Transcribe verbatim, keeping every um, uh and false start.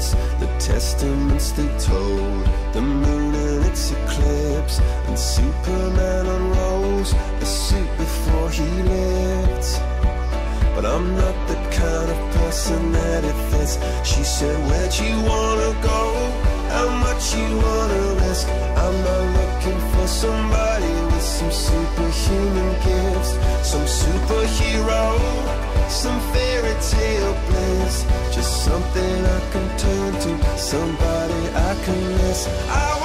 gifts, the testaments they told, the moon and its eclipse, and Superman unrolls a suit before he lived. But I'm not the kind of person that it fits. She said, where'd you wanna go? How much you wanna risk? I'm not looking for somebody with some superhuman gifts, some superhero, some fairy tale bliss. Just something I can turn to, somebody I can miss. I